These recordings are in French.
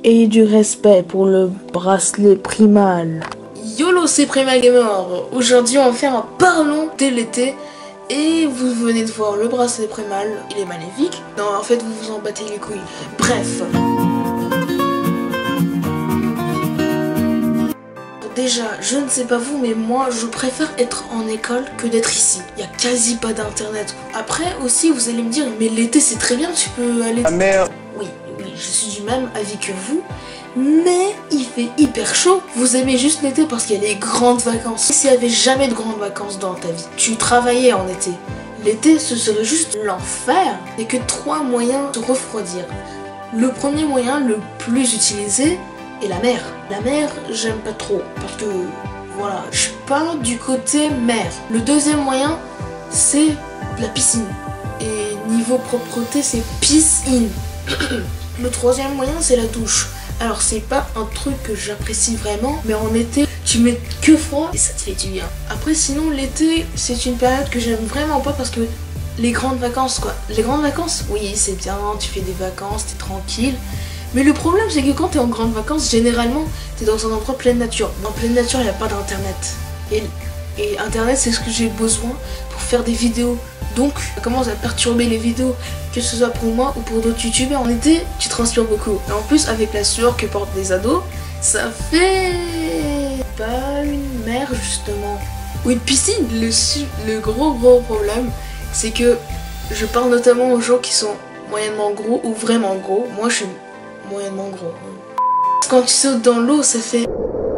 et du respect pour le bracelet primal. YOLO, c'est Primal Gamer. Aujourd'hui on va faire un parlons de l'été. Et vous venez de voir le bracelet primal, il est magnifique. Non, en fait vous vous en battez les couilles. Bref. Déjà, je ne sais pas vous, mais moi je préfère être en école que d'être ici. Il n'y a quasi pas d'internet. Après aussi vous allez me dire, mais l'été c'est très bien, tu peux aller... Ah merde. Oui, je suis du même avis que vous. Mais il fait hyper chaud. Vous aimez juste l'été parce qu'il y a les grandes vacances. S'il n'y avait jamais de grandes vacances dans ta vie, tu travaillais en été. L'été, ce serait juste l'enfer. Il n'y a que 3 moyens de refroidir. Le premier moyen, le plus utilisé, est la mer. La mer, j'aime pas trop parce que, voilà, je parle du côté mer. Le deuxième moyen, c'est la piscine. Et niveau propreté, c'est piscine. Le troisième moyen, c'est la douche. Alors c'est pas un truc que j'apprécie vraiment, mais en été tu mets que froid et ça te fait du bien. Après sinon l'été c'est une période que j'aime vraiment pas parce que les grandes vacances quoi. Les grandes vacances oui c'est bien, tu fais des vacances, t'es tranquille. Mais le problème c'est que quand t'es en grandes vacances généralement t'es dans un endroit pleine nature. En pleine nature il n'y a pas d'internet. Et internet c'est ce que j'ai besoin pour faire des vidéos. Donc ça commence à perturber les vidéos, que ce soit pour moi ou pour d'autres youtubeurs. En été, tu transpires beaucoup. Et en plus, avec la sueur que portent les ados, ça fait pas une mer justement. Ou une piscine. Le gros problème, c'est que je parle notamment aux gens qui sont moyennement gros ou vraiment gros. Moi, je suis moyennement gros. Quand tu sautes dans l'eau, ça fait...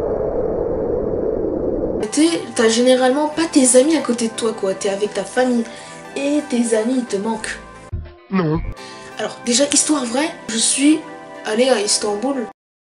T'as généralement pas tes amis à côté de toi quoi. T'es avec ta famille. Et tes amis te manquent. Non. Alors déjà histoire vraie, je suis allée à Istanbul.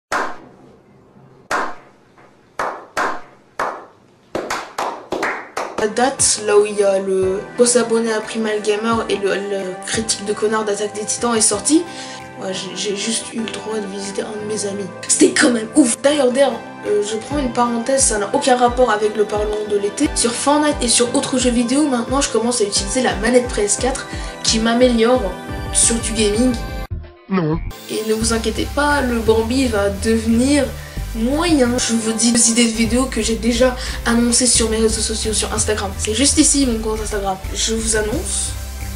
La date, là où il y a le faut s'abonner à Primal Gamer et le critique de connard d'Attaque des Titans est sorti. Ouais, j'ai juste eu le droit de visiter un de mes amis. C'était quand même ouf. D'ailleurs, je prends une parenthèse, ça n'a aucun rapport avec le parlons de l'été. Sur Fortnite et sur autres jeux vidéo, maintenant je commence à utiliser la manette PS4 qui m'améliore sur du gaming. Non. Et ne vous inquiétez pas, le Bambi va devenir moyen. Je vous dis des idées de vidéos que j'ai déjà annoncées sur mes réseaux sociaux, sur Instagram. C'est juste ici mon compte Instagram. Je vous annonce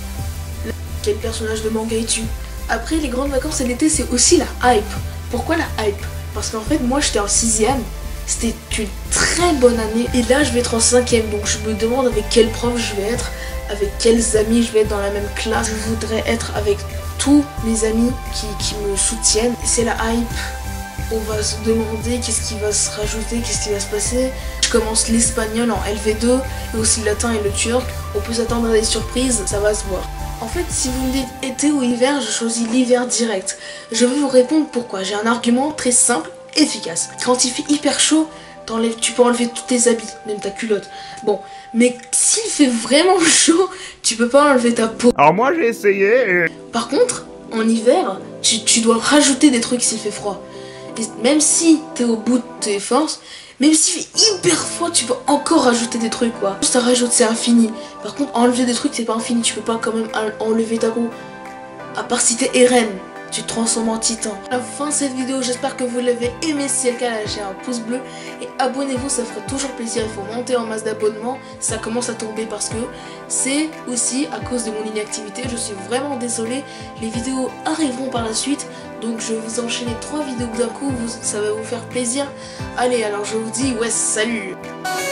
quel personnage de manga es-tu. Après les grandes vacances et l'été c'est aussi la hype. Pourquoi la hype? Parce qu'en fait moi j'étais en 6ème, c'était une très bonne année et là je vais être en 5ème donc je me demande avec quel prof je vais être, avec quels amis je vais être dans la même classe. Je voudrais être avec tous mes amis qui me soutiennent. C'est la hype. On va se demander qu'est-ce qui va se rajouter, qu'est-ce qui va se passer. Je commence l'espagnol en LV2 et aussi le latin et le turc. On peut s'attendre à des surprises, ça va se voir. En fait, si vous me dites été ou hiver, je choisis l'hiver direct. Je vais vous répondre pourquoi. J'ai un argument très simple, efficace. Quand il fait hyper chaud, tu peux enlever tous tes habits, même ta culotte. Bon, mais s'il fait vraiment chaud, tu peux pas enlever ta peau. Alors moi j'ai essayé. Par contre, en hiver, tu dois rajouter des trucs s'il fait froid. Et même si t'es au bout de tes forces, même s'il fait hyper froid, tu peux encore rajouter des trucs quoi. Juste à rajouter, c'est infini. Par contre, enlever des trucs, c'est pas infini. Tu peux pas quand même enlever ta peau. À part si t'es Eren, tu te transformes en titan. À la fin de cette vidéo, j'espère que vous l'avez aimé. Si c'est le cas, lâchez un pouce bleu. Et abonnez-vous, ça ferait toujours plaisir. Il faut monter en masse d'abonnements. Ça commence à tomber parce que c'est aussi à cause de mon inactivité. Je suis vraiment désolée. Les vidéos arriveront par la suite. Donc je vais vous enchaîner 3 vidéos d'un coup, ça va vous faire plaisir. Allez, alors je vous dis ouais, salut.